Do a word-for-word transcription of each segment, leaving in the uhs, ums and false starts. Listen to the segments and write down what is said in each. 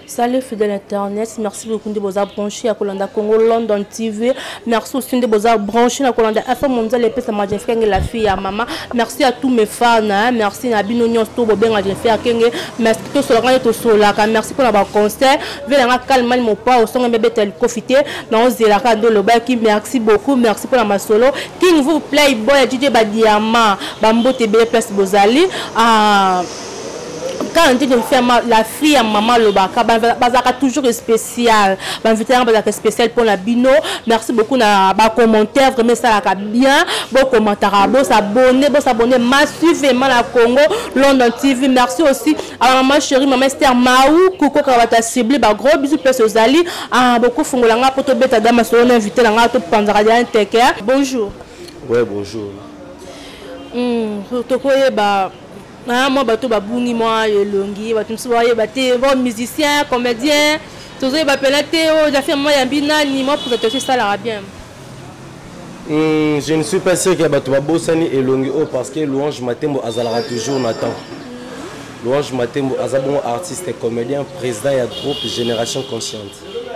Salut fidèle internet, merci beaucoup de vous avoir branché à Kolanda Congo London T V. Merci aussi de vous avoir branché à Kolanda F M Mondial et Pesa Majefeng la fille à maman. Merci à tous mes fans, hein. Merci à Binonion Stobo Ben Majefeng Kenge. Merci tout sur le tout sur la merci pour la concert. Venez calmer mon pas au son bébé tel profiter. Dans Zelaka de Lobaki, merci beaucoup, merci pour la masolo. King vous Playboy D J Badiama, Bambo T B Place Bozali. Ah quand on dit de faire la fille à maman Lobaka, bazaka toujours spécial. Bazaka spécial pour la bino. Merci beaucoup na ba commentaire vraiment ça la bien. Bon commentaire, bon s'abonner, bon s'abonner massivement à Congo London T V. Merci aussi à maman chérie, maman Esther Maou, Koko Kawata ciblé, ba gros bisous plus aux ali. Ah beaucoup fongolanga poto beta dama so on invité la ngato panzara dia teke. Bonjour. Ouais, bonjour. Hum, to koye ba ah, moi, bateau babungi, moi, longi, bateau m'soye, bateau, bon musicien, comédien, tous les bateaux, j'ai fait moi, yambina, ni moi pour te ça la bien. Je ne suis pas sûr que bateau babosani et longi oh parce que Louange Matembo azalara toujours Nathan. Louange Matembo azabon artiste et comédien, président et groupe Génération Consciente.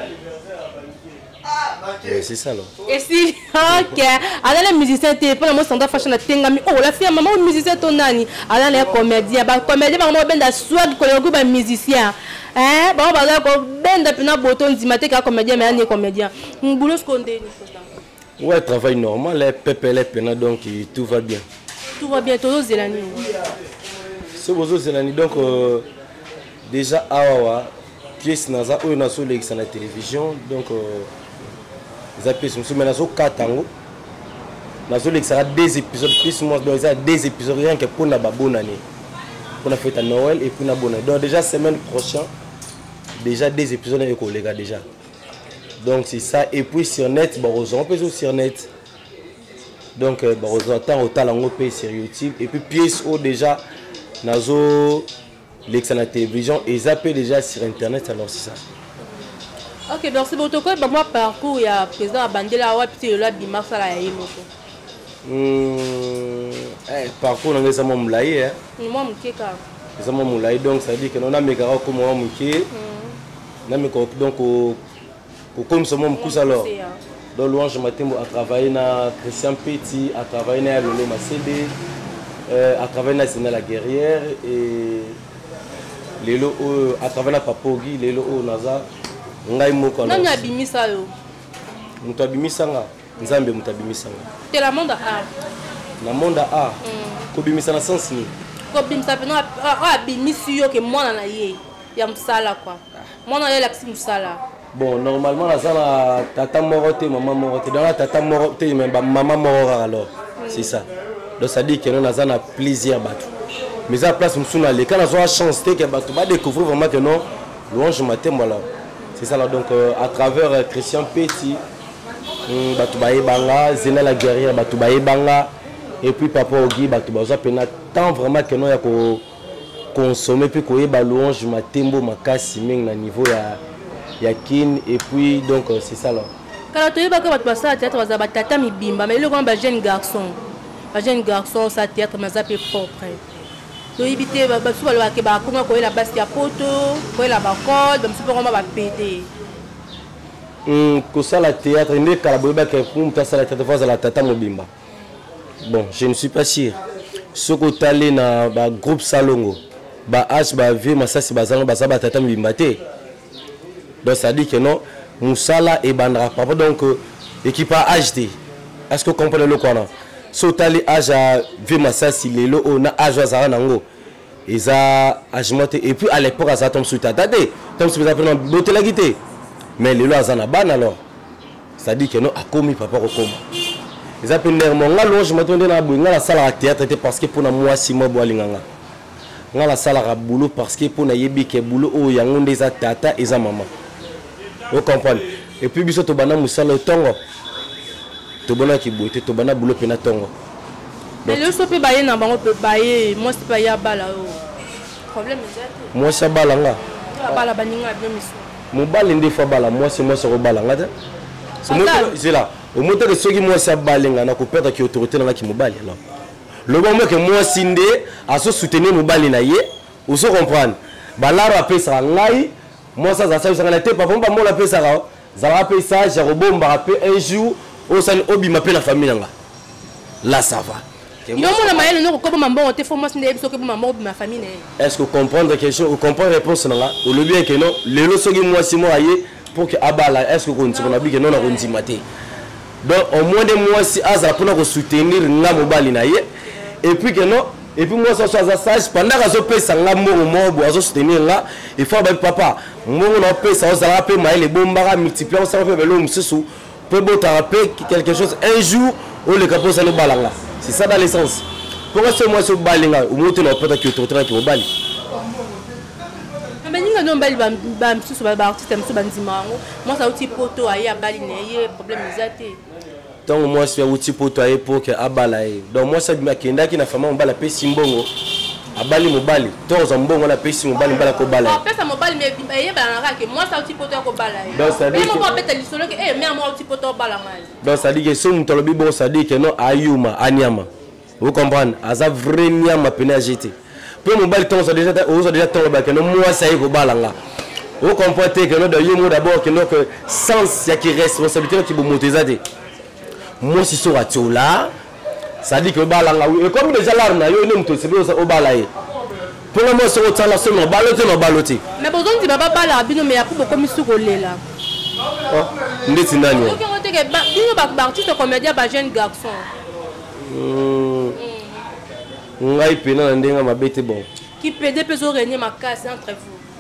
C'est ça là. Et si, ok. Alors les musiciens, tu es pas le mot standard fashion à Tengami. Oh, la fille, maman, musicien, ton nani. Alors les comédiens, bah, comédiens, bah, moi, ben, la swag, collègue, bah, musicien. Hein, bah, bah, là, ben, d'après notre bouton, dimaté, qu'un comédien, mais un est comédien. Un boulot, ce qu'on dit. Ouais, travail normal, les pépé, les pénats, donc tout va bien. Tout va bien, tout Zélani. C'est beau, Zélani, donc, euh, déjà, Awawa, pièce, Naza, où on a sur la télévision, donc, euh, les épisodes, mais nous avons quatre ans. Nous avons deux épisodes, plus moi, nous avons deux épisodes rien que pour la bonne année. Pour la fête à Noël et pour la bonne année. Donc déjà semaine prochaine, déjà deux épisodes avec les gars déjà. Donc c'est ça. Et puis sur net, on peut sur net. Donc on attend au talent on peut sur YouTube. Et puis pièces où déjà nous avons la télévision et zapper déjà sur internet. Alors c'est ça. Ok, merci beaucoup. Bah, moi, parcours, il y a président Bandela, ouais, puis il y a Bima Sala et Iloko. Parcours, on a des amants moulaïs. Moi, je suis des amants moulaïs, donc ça dit que nous avons des caractères comme moi, donc comme nous sommes tous alors. Donc, Louange Matembo a travaillé dans Christian Petit, a travaillé dans Lolo Macédé, a travaillé dans Sénat la Guerrière, et Lélo a travaillé dans Papogi, Lélo Naza. Ngai moko na nya bimisa yo muto bimisa nga nzambe muto bimisa nga te la monde a na monde a ko bimisa na sens ni ko bimisa pe na a bimisi yo ke mwana na ye ya msala kwa mwana ye laksi msala bon normalement na sala tata morote maman morote dans la tata morote mais maman morote alors c'est ça donc ça dit que nous na zana plaisir batu mais à place msuna le quand on a chance que batu ba découvrir vraiment que non Louange Matembo alors. C'est ça là, donc euh, à travers euh, Christian Petit, Batoubaye Banga, Zena la guerrière, Batoubaye Banga, et puis Papa Ogi, Batoubaye Pena, tant vraiment que nous avons consommé, puis qu'on y a Louange Matembo, Makasi, Ming, à niveau ya Yakin, et puis donc euh, c'est ça là. Quand tu es à la théâtre, tu as tata mi bimba, mais le grand jeune garçon, un jeune garçon, sa théâtre, mais ça peut propre. Donc éviter bah souvent le que bah comment quoi la base ya poto quoi la bacole donc super comment va péter hum que ça la théâtre ne kalaboba que pour ça la théâtre face à la tata mobimba bon je ne suis pas sûr ce que tu allé na ba groupe Salongo ba H ba V masasi bazanga ba ba tata mobimba té donc ça dit que non musala et bandra papa donc équipe H D est-ce que vous comprenez le quoi non Sotali aja V masasi lelo on a aja zara nango eza ajmote et puis à l'époque ça tombe sur ta date tombe sur ça prendre beauté la guité mais lelo azana ban alors ça dit que non a commis papa ko koma eza pender mo ngalo je m'attendais na bu ngala sala théâtre parce que pour na moi si mo boalinganga ngala sala ka boulot parce que pour na yebi ke boulot o yango ndeza tata eza maman vous comprenez et puis biso to bana musala tongo to bona ki boité to bana boulot pena tongo mais le so pe baye na bango pe baye moi c'est pas ya bala o problème exact moi ça bala nga bala baninga bien miso mon bala ndi fa bala moi c'est moi ça bala nga ta c'est moi c'est là au moteur de ceux qui moi ça bala nga na ko perdre qui autorité na ki mobali alors le moment que moi sindé a so soutenir mobali na ye ou se comprendre balaro apesa ngai Moi, ça, ça, ça, ça, ça, papa, moi, la paix, ça, ça, rappelle ça, j'ai rebombe, rappelle un jour, au sein de Obi, m'appelle la famille, là, ça va. Est-ce que vous comprenez la question, vous comprenez la réponse, là, ou le bien que non, le lot, c'est moi, c'est moi, pour que Abala, est-ce que vous comprenez que non, on a un maté. Donc, au moins de moi, si Azra pour nous soutenir, n'a mobile, et puis que non. Et puis moi, ça soit sage, pendant que je paye ça, je soutenir là, il faut que papa, moi, on paye ça, on a payé les bombes, multiplier, on s'en fait l'homme, c'est sous, pour quelque chose, un jour, on les capot, ça nous balance. C'est ça dans l'essence. Pourquoi ce moi, ce balinga, ou monter dans peut-être que tu es qui au bali. Mais nous avons des artistes, moi, ça aussi poto, il y a balinaïe, problème de donc moi je suis outil pour toi pour que abalaye donc moi ça m'a kenda qui na fama mbala pe simbongo abali mobali toza mbongo na pe simbali mbala ko bala en fait ça mobali mais yeba na que moi ça outil pour toi ko balaye donc ça dit que moi peut-être lisolo que eh mais moi outil pour toi bala ngai donc ça dit que son mutolobi bon ça dit que non ayuma anyama vous comprenez aza vrai nyama pena jeter peu mobali toza déjà oza déjà toza que non moi ça y ko bala nga vous comprenez que non d'ailleurs d'abord que non que sens ya qui responsabilité qui vous motiser moi si sur là ça dit que balanga et comme déjà là na yo nem to c'est au balaye pour moi sur autant la semaine baloter no baloter mais besoin de baba bala bino mais pour comme sur là oh ndeti nani donc on te que bino ba artiste comédien ba jeune garçon ngai pena na ndenga mabete bon qui pede peso régner ma casse entre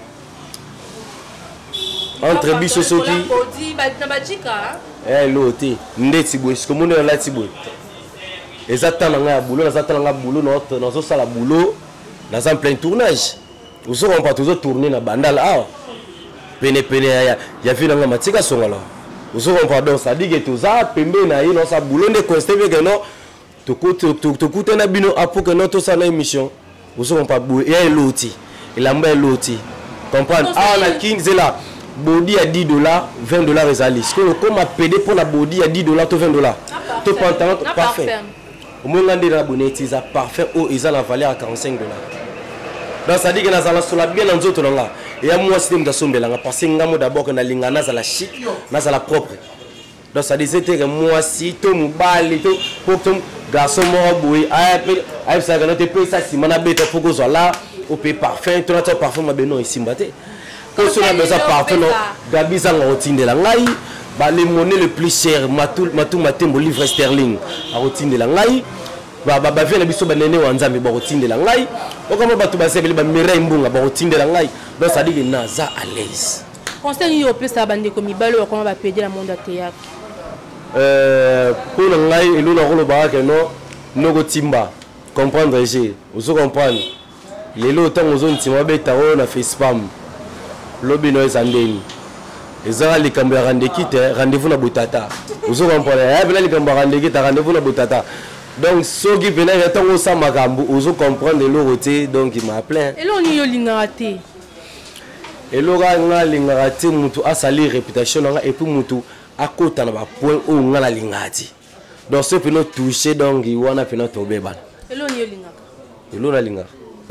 vous entre biso soki body ba na bajika eh loté ndeti boy ce que mon là tiboy exactement nga boulot exactement nga boulot notre dans ça la boulot dans un plein tournage vous serons pas toujours tourner na bandal ah pene pene ya ya fi nga matika songa là vous serons pas donc ça dit que tout ça pembe na yi dans sa boulot de constate que non to coûte to coûte na bino pour que notre ça na émission vous serons pas boy et loti il a mbé loti comprendre ah la quinze là body à dix dollars, vingt dollars et ali. Ce que comme a pédé pour la body à dix dollars, vingt dollars. Tout pantalon parfait. Au moins on dit la bonne ça parfait ou ils ont la valeur à quarante-cinq dollars. Donc ça dit que nous allons sur la bien dans d'autres là. Et à moi c'est de sombe là parce que ngamo d'abord que na linga na za la chic, na za la propre. Donc ça dit c'était que moi si tout mobile tout pour tout garçon moi boy ay ça que notre pays ça si mana bête pour que soit là au pays parfait, tout notre parfum ma beno ici mbaté. Quand on a besoin de parfum, Gabi Zanga routine de la ngai, bah les monnaies le plus cher, matou matou matin mon livre sterling, à routine de la ngai, bah bah bah vient le biso banane ou anzami, bah routine de la ngai, ou comment bah tout bah c'est bah mirai mbunga, bah routine de la ngai, donc ça dit que naza à l'aise. Conseil au plus ça bande comme ibalo, comment va péder la monde à théâtre. Euh pour la ngai, et nous n'aurons le barak non, nous timba, comprendre j'ai, vous comprenez, les lots tant aux zones timba bêta on a fait spam. Lobby no ezandeni ezala likambo ya rendez-vous rendez-vous na botata ozo comprendre ya bela likambo ya rendez-vous rendez-vous na botata donc soki pena ya tango sa makambo ozo comprendre le roté donc il m'a appelé et là on y yo lingaraté et là nga lingaraté mutu asali réputation nga et puis mutu akota na ba point o nga la lingati donc ce pena toucher donc il wana pena tobeba et là on y yo lingaka et là na linga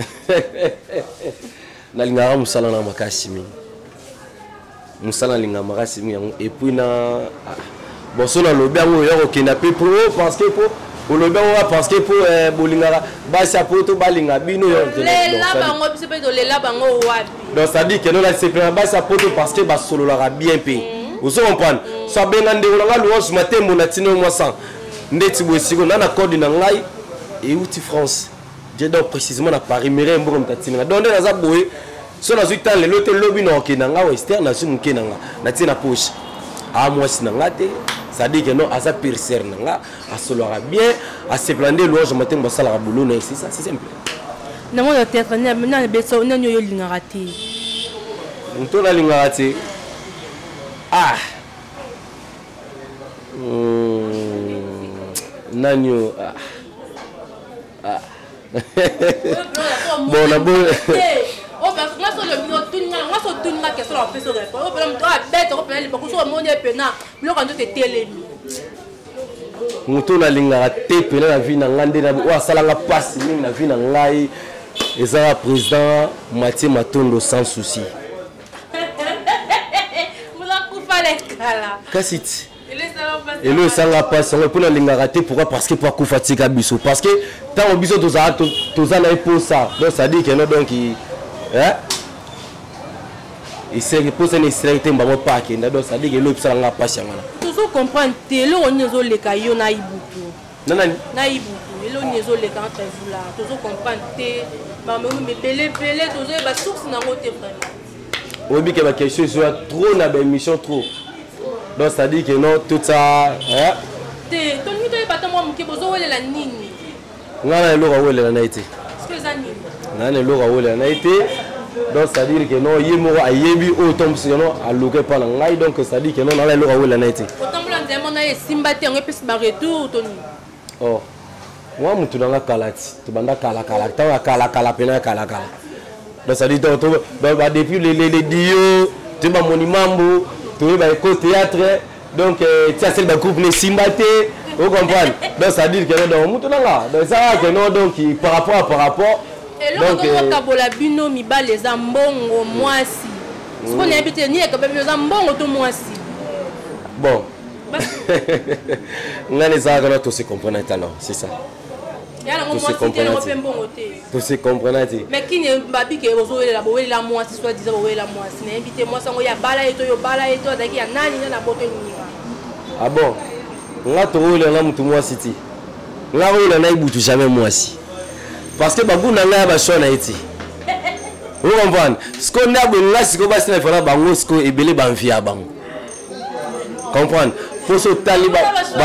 na lingara musala na makasi mingi musala linga makasi mingi et puis na bon so na lobi yango yo kokenda pe pour parce que pour au lobi yango parce que pour bolingara ba sa poto balinga bino yo le la bango c'est pas de le la bango wapi donc ça dit que non la c'est ba sa poto parce que ba solo la bien payé vous comprenez ça benga ndeko nga louange matin mon atino moi sans ndeti bosiko na na code na ngai et outi France. J'ai donc précisément à Paris, mais je suis en train de faire boy. Si on a eu le lot de lobby dans le western, on a eu un na poche. Ah, moi, c'est un gâté. Ça dit que non, à ça, pire serre, à se l'aura bien, à se plander, l'ouange, je m'attends à ça, la boulot, c'est ça, c'est simple. Non, on a peut-être un peu de lingarate. On tourne la lingarate. Ah! Nanyo. Ah! Ah! Bon, la bonne. Oh, parce que moi, sur le bureau, tout le monde, moi, sur tout le monde, qu'est-ce qu'on fait sur le bureau? Oh, ben, toi, bête, on peut aller beaucoup sur le monde, et puis, non, le rendu de télé. Mutu na linga tepe na vie na ngande na wa sala nga passe mingi na vie na ngai ezala président Mathieu Matondo sans souci Kasi et le sanga passe on peut la rater pourquoi parce que pour fatigue biso parce que tant biso tous a tous a pour ça donc ça dit que non donc il hein il c'est pour ça nécessité mbamo pas que donc ça dit que le sanga passe ngana tous comprendre télé on nezo le kayo na ibutu nanani na ibutu et le nezo le quand tu là tous comprendre té ba me belé belé tous ba source na ngote vraiment oui bien que ma question soit trop na émission trop. Donc ça dit que non, tout ça... Hein? Ton mito est pas tant moi qui bozo wele la nini. Ngana lo wele la naité. Est-ce que ça nini? Ngana lo wele la naité. Donc ça dit que non, yemo ayebi autom sinon a loqué par la ngai donc ça dit que non ngana lo wele la naité. Autant blanc de mon aye simba te on peut se barrer tout Tony. Oh. Moi mutu nga kalati, tu banda kala kala, ta kala kala pena kala kala. Donc ça dit donc depuis les les les dio, tu ba monimambo tu vas au théâtre donc tu as le groupe Nesimbate vous comprenez donc ça dit que non donc ça que non donc par rapport à par rapport et là on va kabola bino mi ba les ambongo mwasi ce qu'on a habité ni que les ambongo to mwasi bon on a les agents tous se comprendre alors c'est ça tout se comprendre tout se comprendre mais qui ne babi que vous avez la boue la moi si soit disant boue la moi si invité moi sango ya bala eto yo bala eto daki ya nani na bote nira ah bon nga to ole na mutu moi city nga ole na ibutu jamais moi si parce que bagu na nga ba shona eti vous comprenez ce qu'on a bon là si ko ba sina fera bango ce ko ebele ba mfia bango comprendre pour ce taliban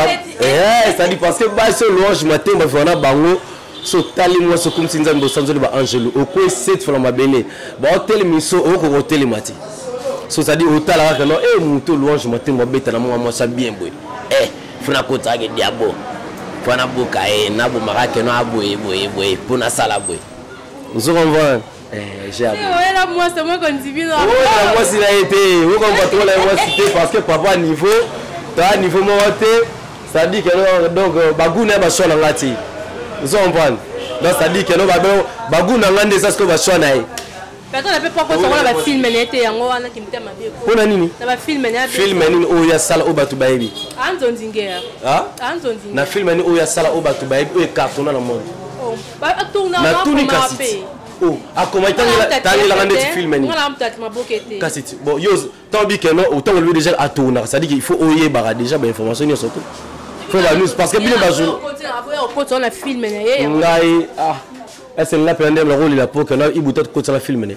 eh ça dit parce que ba ce louange matin ba fera bango so tali moi so comme si nzambe bosanzoli ba angelo oko set fera mabele ba hotel miso oko hotel mati so ça dit otala ka non eh muto louange matin mo beta na mo mo sa bien boy eh funa ko tage diabo fana boka eh na bo marake no aboye boye boye pona sala boy vous comprenez eh j'ai abou ouais là moi c'est moi qu'on dit bien ouais moi si la été vous comprenez trop la moi c'était parce que papa niveau ta niveau mo té ça dit que donc baguna ba shona ngati vous comprenez donc ça dit que no baguna ngande ça ce que ba shona eh personne ne peut pas qu'on va ba film n'était yango wana kimtema bien pona nini na ba film na film nini o ya sala o batu baebi anzo ndingea ah anzo ndingea na film nini o ya sala o batu baebi o carton na monde oh ba tourna na tuni kasiti oh akoma tangela tangela ngande ti film nini ngala mtati mabokete kasiti bon yo tambi que non autant lui déjà à tourner ça dit qu'il faut oyer bara déjà ba information ni surtout faut ba news parce que bien ba jour on a film na yeye ngai ah est-ce que la peine le rôle il a pour que là il boutait côté la film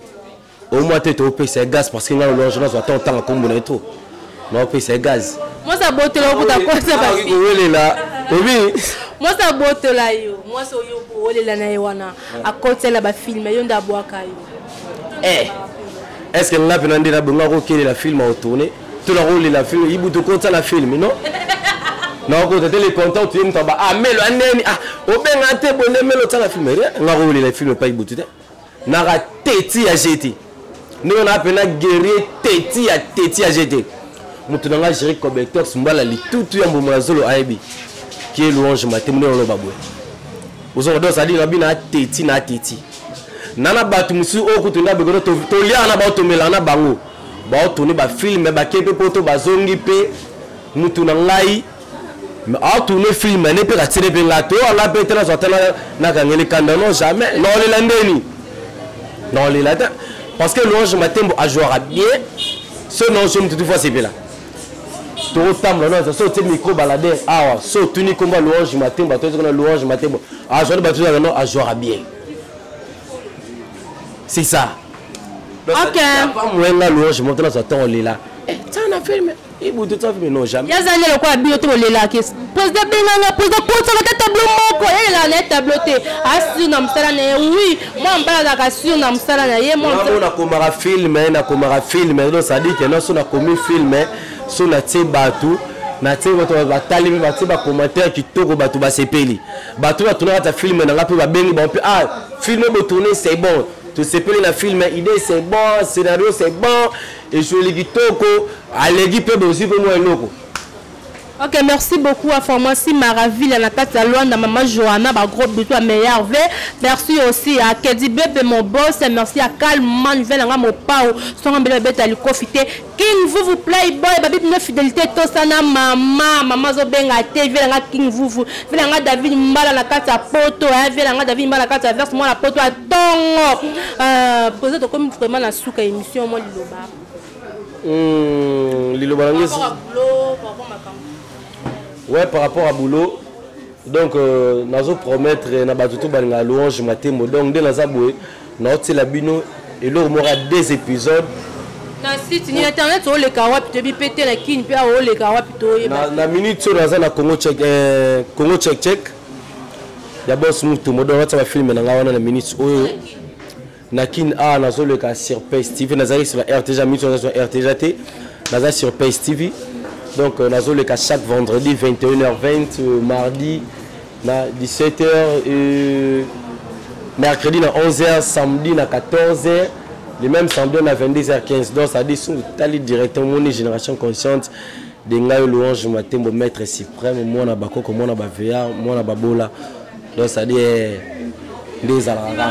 au moins tu au pays c'est gaz parce que là le journal attend tant comme on est trop non pays c'est gaz moi ça botte là pour ta quoi ça va oui là oui moi ça botte là yo moi so yo ole la na wana à côté là ba film yo ndabwa kayo eh est-ce que la peine ndira bonga ko kele la film au tourner tout le rôle la film il boutte côté la film non non quand tu es content tu es mtaba ah melo aneni ah obenga te bonne melo tala film rien nga rôle la film pas iboutu te na ra teti ya jeté nous on appelle na guerrier teti ya teti ya jeté mutu nga gérer correcteur sumbala li tout ya mboma zolo aibi qui est louange matin nous on babwe ozo do ça dit na bina teti na teti nana batu musu okutunda begono to to lia na ba to melana bango ba to ni ba film ba kepe poto ba zongi pe mutu ngai mais à tourner film ne peut pas tirer bien la to la peut na zotela na kangeli kanda non jamais non le landeni non le lata parce que louange matembo a jouer bien ce non je me toute fois c'est bien là to tambo non ça te micro balader ah so tuni combat louange matembo to na louange matembo a jouer ba tout non a jouer bien c'est ça OK pas moins la louange maintenant ça ton là eh ça na film et vous tout ça film non jamais yazane le quoi bio to le la que président benanga président ko ça va tableau moko et la net tableau te asi na msala na oui moi mbala na kasio na msala na ye moi on a komara film na komara film donc ça dit que non so na komi film so na tie batu na tie bato ba tali ba tie ba commentaire kitoko batu ba sepeli batu ba tourner ta film na ngapi ba bengi ba ah film bo tourner c'est bon tu sepeli na film idée c'est bon scénario c'est bon et je le kitoko alegi pe aussi pe moi loko Ok, merci beaucoup à Pharmacie Maraville, à la carte à Luanda, maman Johanna, ma gros bisous à meilleur V. Merci aussi à Kedi Bebe, mon boss. Merci à Kalman, Velanga, mon pao. Son embelé bête à lui profiter. King vous vous playboy, babi de fidélité, tosana maman, maman Zobenga, T, Velanga King vous vous. Velanga David Mbala, la carte à Poto, Velanga David Mbala, la carte à verse, moi la Poto à Tongo. Euh, posez toi comme vraiment la souka émission, moi, Liloba. Hum, Liloba, par rapport à boulot, par rapport à ma campagne. Ouais, par rapport à boulot, donc euh, nous promettre na batutu balinga louange matembo donc dès la zaboué na hôtel la bino et là on aura des épisodes na site ni internet o le kawa pito bi pété la kin pe o le kawa pito na na minute sur na Congo check euh, Congo check check ya boss mutu modo wata ba film na ngawana na minute oyo na kin a na zo le ka sur P S T V na zali sur R T G minute sur R T G T na za sur P S T V. Donc, nous avons le cas chaque vendredi, vingt et une heures vingt, euh, mardi, dix-sept heures, euh, mercredi, onze heures, samedi, quatorze heures, les mêmes samedi, à vingt-deux heures quinze. Donc, ça dit, nous allons directement une génération consciente de Ngayo Louange Matembo, maître suprême, moi, na bako, moi, na bavea, moi, na babola. Donc, ça dit, des alarmes.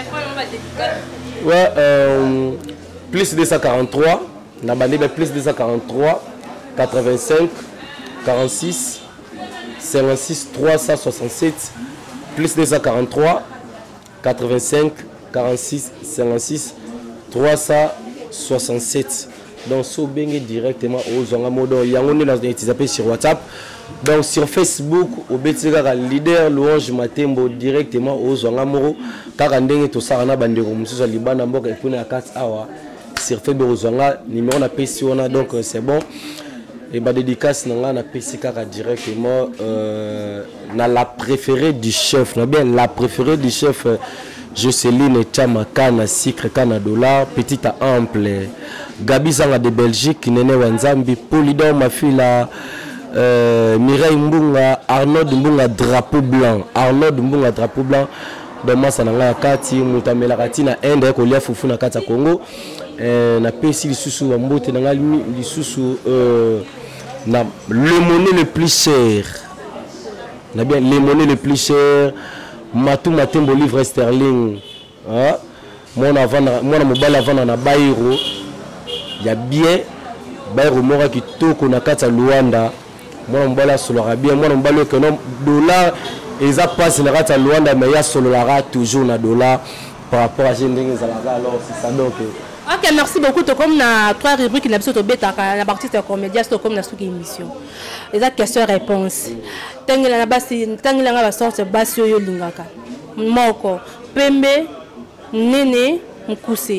Ouais, euh, plus deux cent quarante-trois, on a bandé plus deux cent quarante-trois. quatre-vingt-cinq, quarante-six, cinquante-six, trois cent soixante-sept, plus deux cent quarante-trois, quatre-vingt-cinq, quarante-six, cinquante-six, trois cent soixante-sept. Donc, si vous venez directement aux Zangamodo, il y a un utilisé sur WhatsApp. Donc, sur Facebook, au Betiga, leader Louange Matembo directement aux Zangamoro. Car on a tout ça, on a bandé comme ça, Liban, on a fait quatre heures. Sur Facebook, aux Zanga, numéro on a payé sur on donc c'est bon. Et ma dédicace n'a P C K directement euh, na la préférée du chef, na bien la préférée du chef euh, Jocelyne Chamaka na Sikre Kana dollar petite à ample Gabi Zanga de Belgique Nene Wanzambi Polydor ma fille la euh, Mireille Mbunga Arnaud Mbunga drapeau blanc Arnaud Mbunga drapeau blanc donc moi ça n'a kati mutamela kati na ende ko lia fufu na kati Congo euh, na pesi lisusu mbote na ngali lisusu euh, na le monnaie le plus cher na bien les monnaies le plus cher Matou Matembo livre sterling hein mon avant mon mobile avant na Bairo il y a bien Bairo mora ki toko na kati Luanda mon mobile solo bien mon mobile que non dollar et ça passe na kati Luanda mais ya solo la toujours na dollar par rapport à Gendeng Zalaga alors c'est ça donc. Ok, merci beaucoup. Tu comme na trois rubriques qui n'absent au bêta, la partie c'est comédien, c'est comme na sous émission. Les autres questions-réponses. Tangila na basi, tangila na sorte basi yo lingaka. Moko, pembe, nene, mukuse.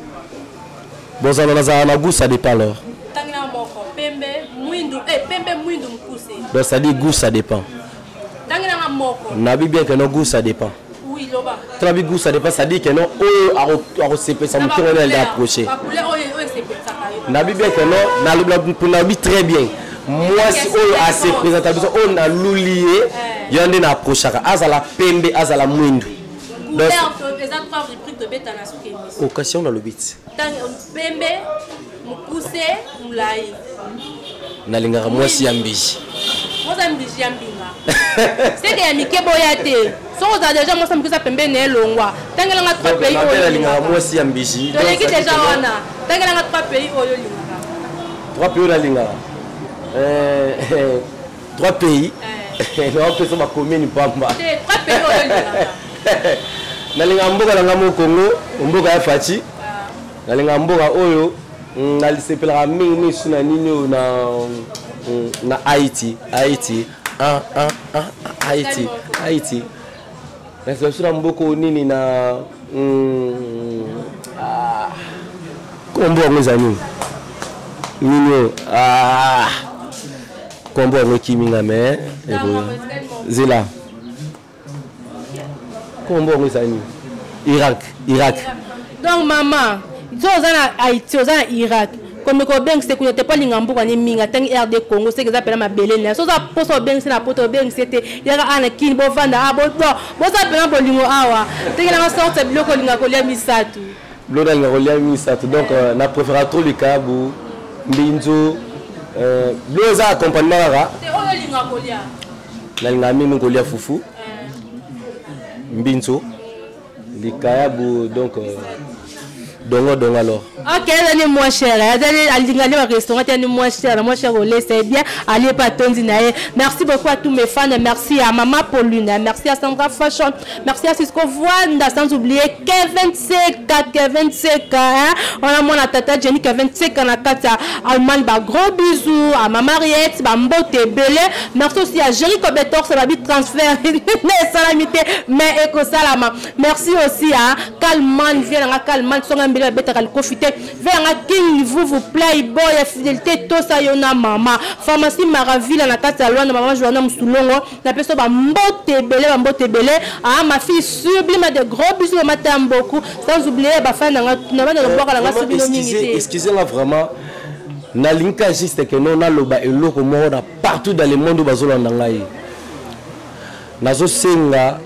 Bon ça na na goût ça dépend alors. Tangila moko, pembe, muindu, eh pembe muindu mukuse. Donc ça dit goût ça dépend. Tangila na moko. Na bi bien que no goût ça dépend. Oui, loba. Trabi goût ça dépend, ça dit que non oh a recépé ça me tourne d'approcher. Na bi bien que non na pour na bi très bien. Moi si oh a se présenter on a loulié yande na approcher azala pembe azala mwindu. Donc les autres rubriques de bêta na suki émission. Occasion dans le bit. Pembe, mukuse, mulai. Na lingara moi si ambiji. Moi ça ambiji ambinga. C'est que mi kebo yate. So za déjà moi ça me kusa pembe ne longwa. Tangela nga trois pays oyo. Na lingara moi si ambiji. Donc l'équipe déjà wana. Tangela nga trois pays oyo lingara. Trois pays na lingara. Euh trois pays. Non que ça ma commune pamba. Trois pays oyo lingara. Na lingara mboka na ngamo Congo, mboka ya Fati. Na lingara mboka oyo na lisepela mingi suna nini na na Haïti, Haïti, ah ah ah Haïti, Haïti. Na sura mboko nini na ah kombo ngoza nini nini ah kombo ngoki minga me zela kombo ngoza nini Irak, Irak. Donc maman, ils sont en Haïti, ils sont en Irak. Comme ko beng c'est que pas lingambo kwa ni minga tang R D Congo c'est que ça appelle ma belene so ça poso beng c'est na poto beng c'était ya ga ana kin bo vanda abo bo bo ça appelle bo lingo awa tenge na sorte bloko linga ko lia misatu bloko linga ko lia misatu donc na préfère trop le kabu mbinzo euh deux accompagnement là nalinga mimi kolia fufu mbinzo likayabu donc euh, dongo dongo alors. Ok, elle est moins chère. Elle est au restaurant, elle est moins chère. Moins chère au lait, c'est bien. Allez pas tondinae. Merci beaucoup à tous mes fans. Merci à Maman Pauline. Merci à Sandra Fashion. Merci à Cisco Voanda. Sans oublier Kevin Seka. Kevin Seka. On a mon tata Jenny Kevin Seka. On a Katia Allemagne. Gros bisous à Maman Mariette. Mbote Belé. Merci aussi à Jerry Cobetor. Ça va vite transfert. Salamité. Mais éco salama. Merci aussi à Kalman. Viens à Kalman. Son ambulance. Vers King, vous vous playboy, fidélité, tout ça yona maman. Pharmacie Maraville, na kata loi, na maman Joanna Moussoulongo, na personne va mbote belé, va mbote belé. Ah, ma fille sublime, de gros bisous, je m'attends beaucoup. Sans oublier, bah, fin, na excusez-moi vraiment. Na linka juste que non, na loba et loko mora partout dans le monde, bazola nangai. Nazo senga,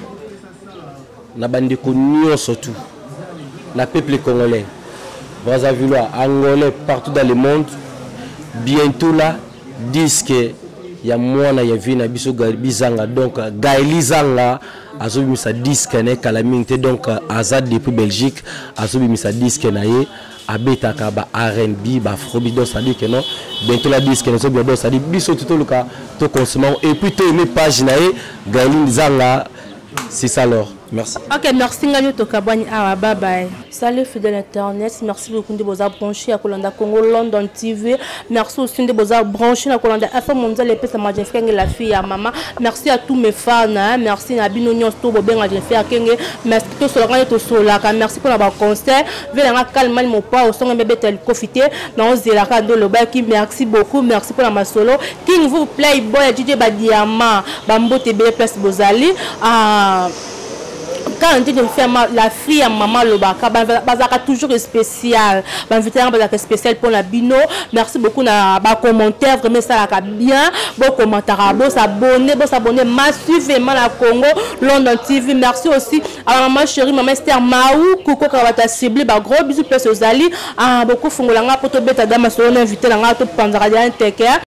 na bandeko nyo surtout. La peuple congolais, vous avez vu là, angolais partout dans le monde, bientôt là, disent que il y a moi, il y a vu Nabiso Bizanga, donc Gaëli Zanga, Azobi sa disque ne calamité donc Azad depuis Belgique, Azobi sa disque naie, Abeta Kaba R and B, Afrobi donc ça dit que non, bientôt la disque ne sont bien donc ça dit biso tout le cas, tout consommant et puis tu aimé page naie, Gaëli Zanga, c'est ça alors. Merci. Ok, merci Ngani Tokabani. Ah, bye bye. Salut fidèle internet. Merci beaucoup de vos branchés à Kolanda Congo London T V. Merci aussi de vos branchés à Kolanda F M Mondial et Pesa Majefka la fille à maman. Merci à tous mes fans. Hein. Merci à Binonio Stobo Ben Majefka Kenge. Merci à tous les gens Solaka. Merci pour la concert. Venez calmer mon pas au son de bébé tel profiter. Dans Zelaka de Lobaki. Merci beaucoup. Merci pour la masolo. King vous playboy D J Badiama. Bambo T B Place Bozali. Ah. Quand on dit de faire la fille à maman Lobaka, bazaka toujours spécial. L'invité est spécial pour la bino. Merci beaucoup na ba commentaire vraiment ça la bien. Bon commentaire, bon s'abonner, bon s'abonner massivement à Congo London T V. Merci aussi à maman chérie, maman Esther Maou, Koko Kawata ciblé, ba gros bisous plus aux ali. Ah beaucoup fongolanga poto beta dama so invité la ngato panzara dia teke.